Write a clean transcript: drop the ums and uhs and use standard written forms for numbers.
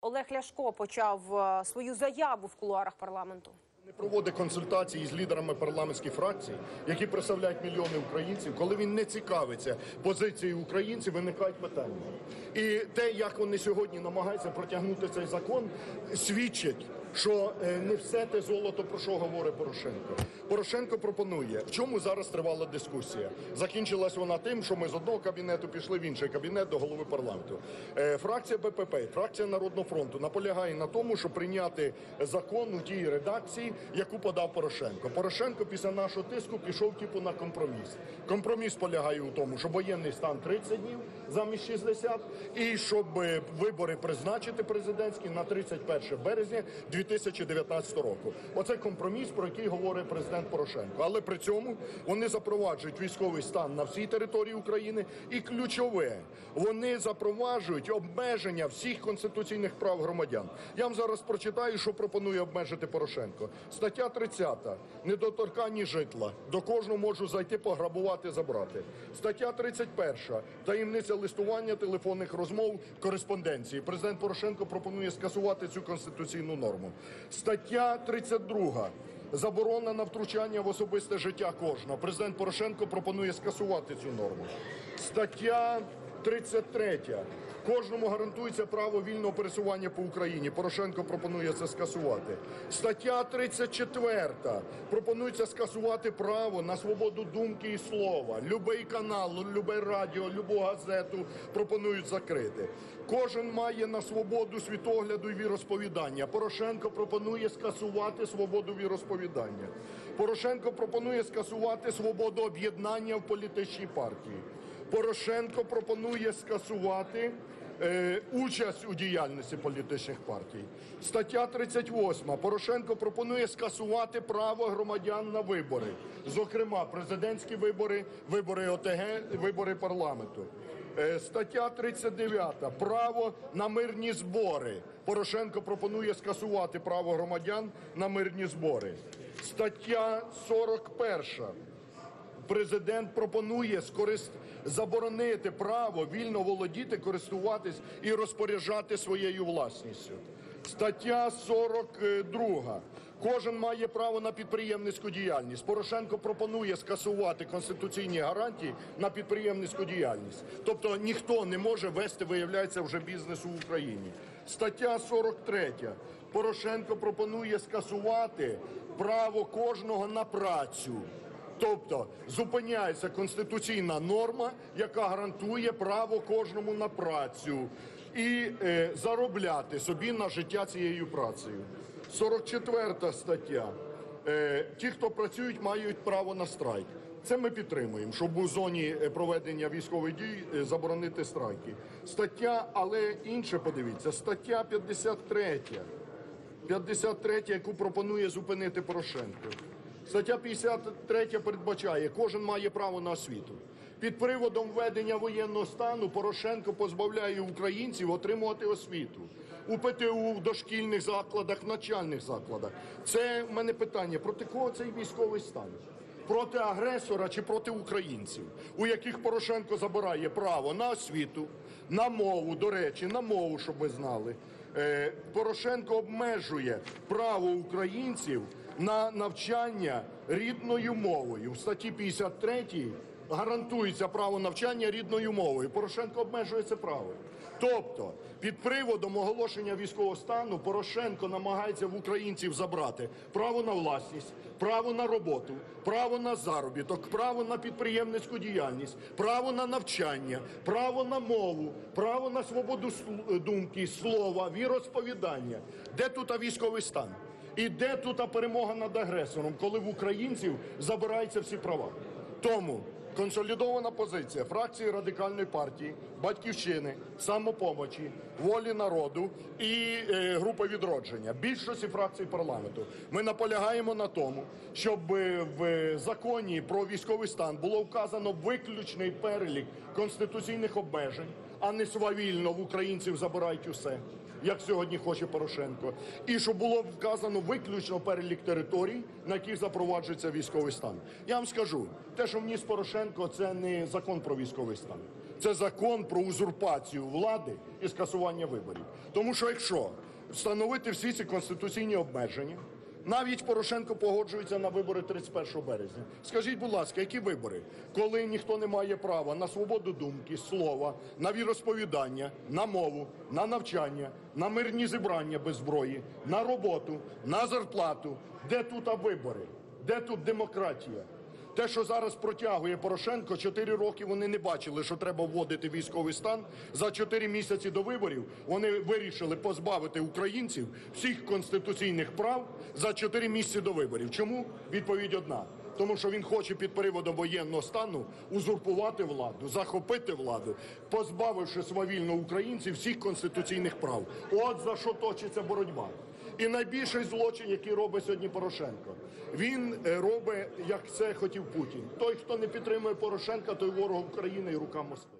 Олег Ляшко почав свою заяву в кулуарах парламенту. Не проводить консультації з лідерами парламентських фракцій, які представляють мільйони українців, коли він не цікавиться позицією українців, виникають питання. І те, як вони сьогодні намагаються протягнути цей закон, свідчить, що не все те золото, про що говорить Порошенко. Порошенко пропонує, в чому зараз тривала дискусія. Закінчилась вона тим, що ми з одного кабінету пішли в інший кабінет до голови парламенту. Фракція БПП, фракція Народного фронту наполягає на тому, щоб прийняти закон у тій редакції, яку подав Порошенко. Порошенко після нашого тиску пішов типу на компроміс. Компроміс полягає у тому, що воєнний стан 30 днів замість 60, і щоб вибори призначити президентські на 31 березня 2019 року. Оце компроміс, про який говорить президент Порошенко. Але при цьому вони запроваджують військовий стан на всій території України і ключове, вони запроваджують обмеження всіх конституційних прав громадян. Я вам зараз прочитаю, що пропонує обмежити Порошенко. Стаття 30. Недоторканність житла. До кожного можу зайти, пограбувати, забрати. Стаття 31. Таємниця листування, телефонних розмов, кореспонденції. Президент Порошенко пропонує скасувати цю конституційну норму. Стаття 32. Заборона на втручання в особисте життя кожного. Президент Порошенко пропонує скасувати цю норму. Стаття 33. Кожному гарантується право вільного пересування по Україні. Порошенко пропонує це скасувати. Стаття 34. Пропонується скасувати право на свободу думки і слова. Любий канал, любе радіо, любу газету пропонують закрити. Кожен має на свободу світогляду і віросповідання. Порошенко пропонує скасувати свободу віросповідання. Порошенко пропонує скасувати свободу об'єднання в політичній партії. Порошенко пропонує скасувати участь у діяльності політичних партій. Стаття 38. Порошенко пропонує скасувати право громадян на вибори. Зокрема, президентські вибори, вибори ОТГ, вибори парламенту. Стаття 39. Право на мирні збори. Порошенко пропонує скасувати право громадян на мирні збори. Стаття 41. Президент пропонує заборонити право вільно володіти, користуватись і розпоряджати своєю власністю. Стаття 42. Кожен має право на підприємницьку діяльність. Порошенко пропонує скасувати конституційні гарантії на підприємницьку діяльність. Тобто ніхто не може вести, виявляється, вже бізнес в Україні. Стаття 43. Порошенко пропонує скасувати право кожного на працю. Тобто зупиняється конституційна норма, яка гарантує право кожному на працю і заробляти собі на життя цією працею. 44 стаття. Ті, хто працюють, мають право на страйк. Це ми підтримуємо, щоб у зоні проведення військових дій заборонити страйки. Стаття, але інше подивіться, стаття 53. 53, яку пропонує зупинити Порошенко. Стаття 53 передбачає, кожен має право на освіту. Під приводом введення воєнного стану Порошенко позбавляє українців отримувати освіту. У ПТУ, в дошкільних закладах, в навчальних закладах. Це в мене питання, проти кого цей військовий стан? Проти агресора чи проти українців, у яких Порошенко забирає право на освіту, на мову, до речі, на мову, щоб ви знали. Порошенко обмежує право українців на навчання рідною мовою. В статті 53 гарантується право навчання рідною мовою. Порошенко обмежує це право. Тобто, під приводом оголошення військового стану Порошенко намагається в українців забрати право на власність, право на роботу, право на заробіток, право на підприємницьку діяльність, право на навчання, право на мову, право на свободу думки, слова, віросповідання. Де тут військовий стан? І де тут перемога над агресором, коли в українців забираються всі права? Тому консолідована позиція фракції Радикальної партії, Батьківщини, Самопомочі, Волі народу і групи Відродження, більшості фракцій парламенту. Ми наполягаємо на тому, щоб в законі про військовий стан було вказано виключний перелік конституційних обмежень, а не свавільно в українців забирають усе, як сьогодні хоче Порошенко. І щоб було вказано виключно перелік територій, на яких запроваджується військовий стан. Я вам скажу, те, що вніс Порошенко, це не закон про військовий стан. Це закон про узурпацію влади і скасування виборів. Тому що якщо встановити всі ці конституційні обмеження, навіть Порошенко погоджується на вибори 31 березня. Скажіть, будь ласка, які вибори? Коли ніхто не має права на свободу думки, слова, на віросповідання, на мову, на навчання, на мирні зібрання без зброї, на роботу, на зарплату. Де тут вибори? Де тут демократія? Те, що зараз протягує Порошенко, 4 роки вони не бачили, що треба вводити військовий стан. За 4 місяці до виборів вони вирішили позбавити українців всіх конституційних прав за 4 місяці до виборів. Чому? Відповідь одна. Тому що він хоче під приводом воєнного стану узурпувати владу, захопити владу, позбавивши свавільно українців всіх конституційних прав. От за що точиться боротьба. І найбільший злочин, який робить сьогодні Порошенко, він робить, як це хотів Путін. Той, хто не підтримує Порошенка, той ворог України і рука Москви.